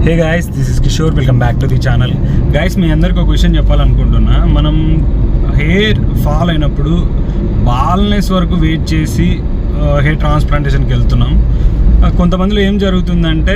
Hey guys, this is Kishore. Welcome back to the channel. Guys, మీ అందరికి ఒక question చెప్పాలనుకుంటున్నా. మనం హెయిర్ ఫాల్ అయినప్పుడు బాల్నెస్ వరకు వెయిట్ చేసి హెయిర్ ట్రాన్స్ప్లాంటేషన్కి వెళ్తున్నాం. కొంతమందిలో ఏం జరుగుతుందంటే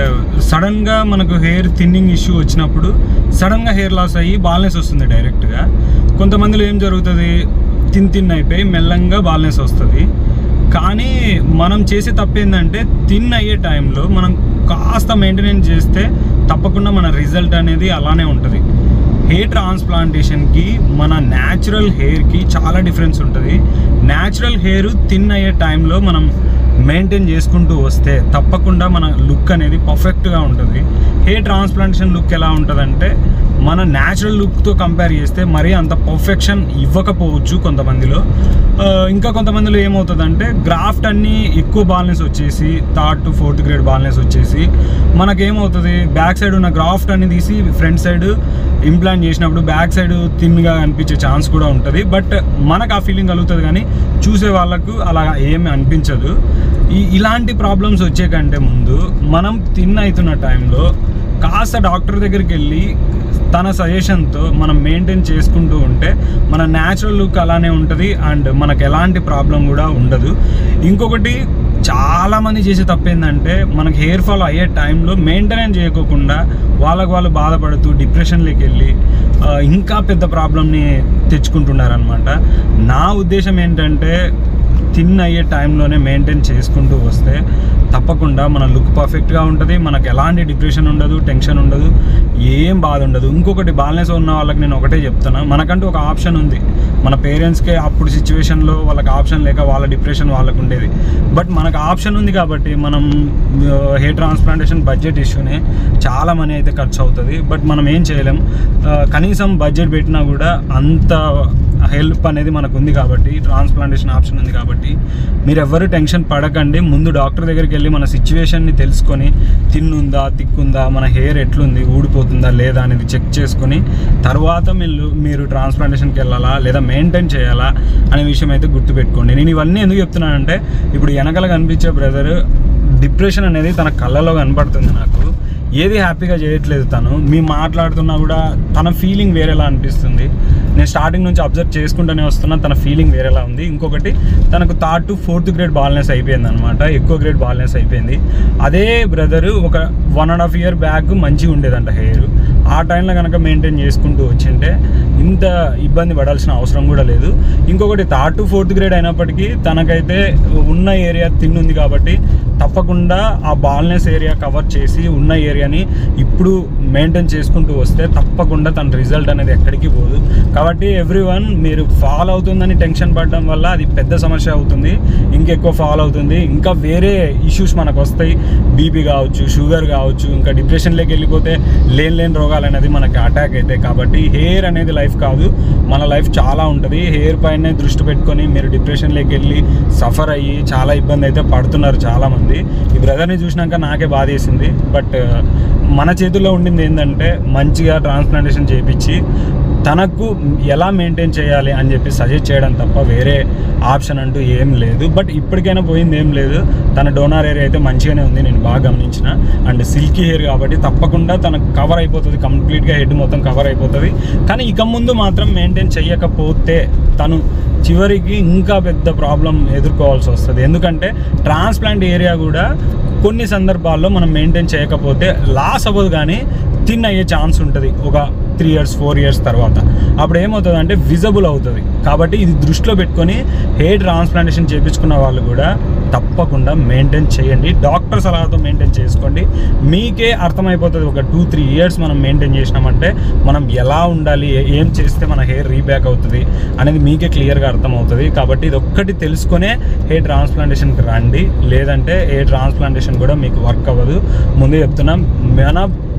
సడన్గా మనకు హెయిర్ థిన్నింగ్ ఇష్యూ వచ్చినప్పుడు సడన్గా హెయిర్ లాస్ అయ్యి బాల్నెస్ వస్తుంది డైరెక్ట్గా. కొంతమందిలో ఏం జరుగుతుంది, థిన్ అయిపోయి మెల్లంగా బాల్నెస్ వస్తుంది. కానీ మనం చేసే తప్పు ఏంటంటే థిన్ అయ్యే టైంలో మనం కాస్త మెయింటెనెన్స్ చేస్తే తప్పకుండా మన రిజల్ట్ అనేది అలానే ఉంటుంది. హెయిర్ ట్రాన్స్ప్లాంటేషన్కి మన న్యాచురల్ హెయిర్కి చాలా డిఫరెన్స్ ఉంటుంది. న్యాచురల్ హెయిర్ థిన్ అయ్యే టైంలో మనం మెయింటైన్ చేసుకుంటూ వస్తే తప్పకుండా మన లుక్ అనేది పర్ఫెక్ట్గా ఉంటుంది. హెయిర్ ట్రాన్స్ప్లాంటేషన్ లుక్ ఎలా ఉంటుందంటే మన న్యాచురల్ లుక్తో కంపేర్ చేస్తే మరీ అంత పర్ఫెక్షన్ ఇవ్వకపోవచ్చు కొంతమందిలో. ఇంకా కొంతమందిలో ఏమవుతుందంటే గ్రాఫ్ట్ అన్నీ ఎక్కువ బాల్నెస్ వచ్చేసి 3rd to 4th grade baldness వచ్చేసి మనకేమవుతుంది, బ్యాక్ సైడ్ ఉన్న గ్రాఫ్ట్ అన్ని తీసి ఫ్రంట్ సైడ్ ఇంప్లాంట్ చేసినప్పుడు బ్యాక్ సైడ్ థిన్గా అనిపించే ఛాన్స్ కూడా ఉంటుంది. బట్ మనకు ఆ ఫీలింగ్ కలుగుతుంది, కానీ చూసే వాళ్ళకు అలా ఏమి అనిపించదు. ఇలాంటి ప్రాబ్లమ్స్ వచ్చే కంటే ముందు మనం థిన్ అవుతున్న టైంలో కాస్త డాక్టర్ దగ్గరికి వెళ్ళి తన సజెషన్తో మనం మెయింటైన్ చేసుకుంటూ ఉంటే మన న్యాచురల్ లుక్ అలానే ఉంటుంది అండ్ మనకు ఎలాంటి ప్రాబ్లం కూడా ఉండదు. ఇంకొకటి చాలామంది చేసే తప్పు ఏంటంటే మనకి హెయిర్ ఫాల్ అయ్యే టైంలో మెయింటెనెన్స్ చేయకోకుండా వాళ్ళకు వాళ్ళు బాధపడుతూ డిప్రెషన్లోకి వెళ్ళి ఇంకా పెద్ద ప్రాబ్లమ్ని తెచ్చుకుంటున్నారనమాట. నా ఉద్దేశం ఏంటంటే థిన్ అయ్యే టైంలోనే మెయింటైన్ చేసుకుంటూ వస్తే తప్పకుండా మన లుక్ పర్ఫెక్ట్గా ఉంటుంది. మనకు ఎలాంటి డిప్రెషన్ ఉండదు, టెన్షన్ ఉండదు, ఏం బాధ ఉండదు. ఇంకొకటి, బాల్నెస్ ఉన్న వాళ్ళకి నేను ఒకటే చెప్తాను, మనకంటూ ఒక ఆప్షన్ ఉంది. మన పేరెంట్స్కే అప్పుడు సిచ్యువేషన్లో వాళ్ళకి ఆప్షన్ లేక వాళ్ళ డిప్రెషన్ వాళ్ళకు ఉండేది. బట్ మనకు ఆప్షన్ ఉంది కాబట్టి మనం హెయిర్ ట్రాన్స్ప్లాంటేషన్ బడ్జెట్ ఇష్యూనే చాలా మనీ అయితే ఖర్చు అవుతుంది. బట్ మనం ఏం చేయలేం. కనీసం బడ్జెట్ పెట్టినా కూడా అంత హెల్ప్ అనేది మనకు ఉంది కాబట్టి, ట్రాన్స్ప్లాంటేషన్ ఆప్షన్ ఉంది కాబట్టి మీరు ఎవ్వరు టెన్షన్ పడకండి. ముందు డాక్టర్ దగ్గరికి వెళ్ళి మన సిచ్యువేషన్ని తెలుసుకొని తిన్నుందా, తిక్కుందా, మన హెయిర్ ఎట్లుంది, ఊడిపోతుందా లేదా అనేది చెక్ చేసుకొని తర్వాత మీరు ట్రాన్స్ప్లాంటేషన్కి వెళ్ళాలా లేదా మెయింటైన్ చేయాలా అనే విషయం అయితే గుర్తుపెట్టుకోండి. నేను ఇవన్నీ ఎందుకు చెప్తున్నానంటే ఇప్పుడు వెనకాల కనిపించే బ్రదర్ డిప్రెషన్ అనేది తన కళ్ళలో కనపడుతుంది. నాకు ఏది హ్యాపీగా చేయట్లేదు. తను మేము మాట్లాడుతున్నా కూడా తన ఫీలింగ్ వేరేలా అనిపిస్తుంది. నేను స్టార్టింగ్ నుంచి అబ్జర్వ్ చేసుకుంటూనే వస్తున్నా, తన ఫీలింగ్ వేరేలా ఉంది. ఇంకొకటి, తనకు 3rd to 4th grade baldness అయిపోయింది అనమాట, ఎక్కువ గ్రేడ్ బాల్నెస్ అయిపోయింది. అదే బ్రదరు ఒక 1.5 year బ్యాక్ మంచిగా ఉండేదంట హెయిర్. ఆ టైంలో కనుక మెయింటైన్ చేసుకుంటూ వచ్చింటే ఇంత ఇబ్బంది పడాల్సిన అవసరం కూడా లేదు. ఇంకొకటి, 3rd to 4th grade అయినప్పటికీ తనకైతే ఉన్న ఏరియా థిన్ ఉంది కాబట్టి తప్పకుండా ఆ బాల్నెస్ ఏరియా కవర్ చేసి ఉన్న ఏరియాని ఇప్పుడు మెయింటైన్ చేసుకుంటూ వస్తే తప్పకుండా తన రిజల్ట్ అనేది ఎక్కడికి పోదు. కాబట్టి ఎవ్రీవన్, మీరు ఫాల్ అవుతుందని టెన్షన్ పడడం వల్ల అది పెద్ద సమస్య అవుతుంది, ఇంకెక్కువ ఫాల్ అవుతుంది, ఇంకా వేరే ఇష్యూస్ మనకు వస్తాయి. బీపీ కావచ్చు, షుగర్ కావచ్చు, ఇంకా డిప్రెషన్లోకి వెళ్ళిపోతే లేని రోగాలు అనేది మనకి అటాక్ అవుతాయి. కాబట్టి హెయిర్ అనేది లైఫ్ కాదు, మన లైఫ్ చాలా ఉంటుంది. హెయిర్ పైనే దృష్టి పెట్టుకొని మీరు డిప్రెషన్లోకి వెళ్ళి సఫర్ అయ్యి చాలా ఇబ్బంది అయితే పడుతున్నారు చాలామంది. ఈ బ్రదర్ని చూసినాక నాకే బాధ వేసింది. బట్ మన చేతుల్లో ఉండింది ఏంటంటే మంచిగా ట్రాన్స్ప్లాంటేషన్ చేయించి తనకు ఎలా మెయింటైన్ చేయాలి అని చెప్పి సజెస్ట్ చేయడం తప్ప వేరే ఆప్షన్ అంటూ ఏం లేదు. బట్ ఇప్పటికైనా పోయింది ఏం లేదు. తన డోనార్ ఏరియా అయితే మంచిగానే ఉంది, నేను బాగా గమనించిన. అండ్ సిల్కీ హెయిర్ కాబట్టి తప్పకుండా తనకు కవర్ అయిపోతుంది, కంప్లీట్గా హెడ్ మొత్తం కవర్ అయిపోతుంది. కానీ ఇక ముందు మాత్రం మెయింటైన్ చేయకపోతే తను చివరికి ఇంకా పెద్ద ప్రాబ్లం ఎదుర్కోవాల్సి వస్తుంది. ఎందుకంటే ట్రాన్స్ప్లాంట్ ఏరియా కూడా కొన్ని సందర్భాల్లో మనం మెయింటైన్ చేయకపోతే లాస్ అవ్వదు, కానీ థిన్ అయ్యే ఛాన్స్ ఉంటుంది ఒక 3 years 4 years తర్వాత. అప్పుడు ఏమవుతుంది అంటే విజిబుల్ అవుతుంది. కాబట్టి ఇది దృష్టిలో పెట్టుకొని హెయిర్ ట్రాన్స్ప్లాంటేషన్ చేయించుకున్న వాళ్ళు కూడా తప్పకుండా మెయింటైన్ చేయండి. డాక్టర్ సలహాతో మెయింటైన్ చేసుకోండి. మీకే అర్థమైపోతుంది. ఒక 2-3 years మనం మెయింటైన్ చేసినామంటే మనం ఎలా ఉండాలి, ఏం చేస్తే మన హెయిర్ రీబ్యాక్ అవుతుంది అనేది మీకే క్లియర్గా అర్థమవుతుంది. కాబట్టి ఇది ఒక్కటి తెలుసుకునే హెయిర్ ట్రాన్స్ప్లాంటేషన్కి రండి, లేదంటే హెయిర్ ట్రాన్స్ప్లాంటేషన్ కూడా మీకు వర్క్ అవ్వదు. ముందే చెప్తున్నాం, మన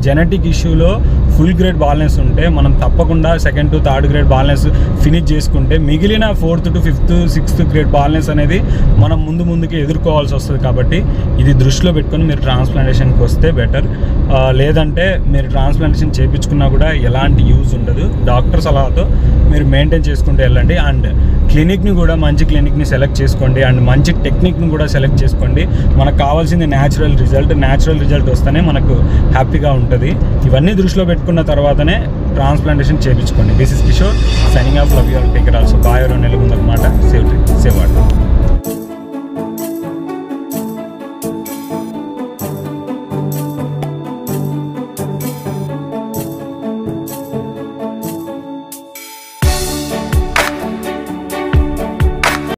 జెనెటిక్ ఇష్యూలో ఫుల్ గ్రేడ్ బాల్నెస్ ఉంటే మనం తప్పకుండా 2nd to 3rd grade baldness finish చేసుకుంటే మిగిలిన 4th to 5th 6th grade baldness అనేది మనం ముందుకి ఎదుర్కోవాల్సి వస్తుంది. కాబట్టి ఇది దృష్టిలో పెట్టుకొని మీరు ట్రాన్స్ప్లాంటేషన్కి వస్తే బెటర్. లేదంటే మీరు ట్రాన్స్ప్లాంటేషన్ చేయించుకున్నా కూడా ఎలాంటి యూజ్ ఉండదు. డాక్టర్ సలహాతో మీరు మెయింటైన్ చేసుకుంటూ వెళ్ళండి. అండ్ క్లినిక్ని కూడా మంచి క్లినిక్ని సెలెక్ట్ చేసుకోండి. అండ్ మంచి టెక్నిక్ని కూడా సెలెక్ట్ చేసుకోండి. మనకు కావాల్సింది న్యాచురల్ రిజల్ట్ వస్తేనే మనకు హ్యాపీగా ఉంటుంది. ఇవన్నీ దృష్టిలో పెట్టుకున్న తర్వాతనే ట్రాన్స్ప్లాంటేషన్ చేయించుకోండి. This is Kishore signing off. Love you all, take care also. Bye. నెల ముందన్నమాట. Save water.